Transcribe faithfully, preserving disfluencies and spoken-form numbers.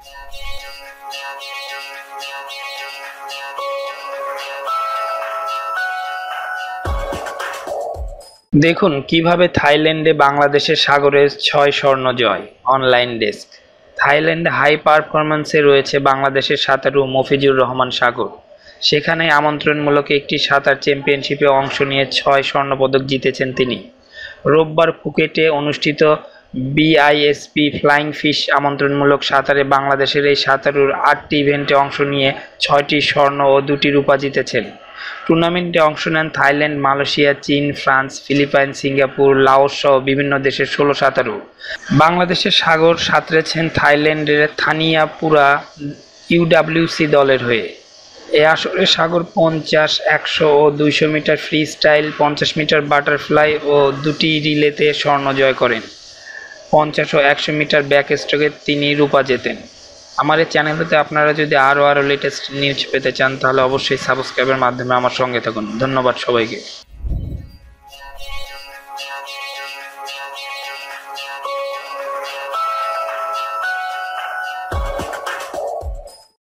দেখুন কিভাবে থাইল্যান্ডে বাংলাদেশের সাগরের ছয় স্বর্ণ জয়। Online desk. থাইল্যান্ডে হাই পারফরম্যান্সে রয়েছে বাংলাদেশের সাঁতারু মফিজুর রহমান সাগর। সেখানে আমন্ত্রণমূলক একটি সাঁতার চ্যাম্পিয়নশিপে অংশ নিয়ে ছয় স্বর্ণপদক জিতেছেন তিনি। রোববার ফুকেটে অনুষ্ঠিত বিআইএসপি ফ্লাইং ফিশ আমন্ত্রণমূলক সাঁতারে বাংলাদেশের এই সাঁতারুর আটটি ইভেন্টে অংশ নিয়ে ছয়টি স্বর্ণ ও দুটি রূপা জিতেছেন। টুর্নামেন্টে অংশ নেন থাইল্যান্ড, মালয়েশিয়া, চীন, ফ্রান্স, ফিলিপাইন, সিঙ্গাপুর, লাওস সহ বিভিন্ন দেশের ষোলো সাঁতারু। বাংলাদেশের সাগর সাঁতরেছেন থাইল্যান্ডের থানিয়াপুরা ইউডাব্লিউসি দলের হয়ে। এ আসরে সাগর পঞ্চাশ, একশো ও দুইশো মিটার ফ্রি স্টাইল, পঞ্চাশ মিটার বাটারফ্লাই ও দুটি রিলেতে স্বর্ণ জয় করেন। পঞ্চাশ ও একশো মিটার ব্যাক স্ট্রোকে তিনি রূপা জেতেন। আমার এই চ্যানেলটিতে আপনারা যদি আরও আরও লেটেস্ট নিউজ পেতে চান তাহলে অবশ্যই সাবস্ক্রাইবের মাধ্যমে আমার সঙ্গে থাকুন। ধন্যবাদ সবাইকে।